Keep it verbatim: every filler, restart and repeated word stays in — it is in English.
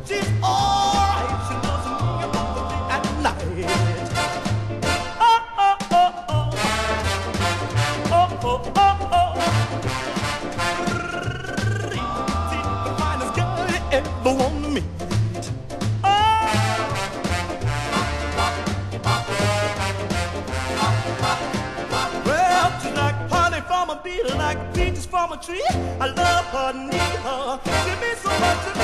She's alright. She loves me both the day and night. Oh, oh, oh, oh. Oh, oh, oh, oh. She's the finest girl you ever want to meet. Like peaches from a tree, I love her, need her. Give me so much.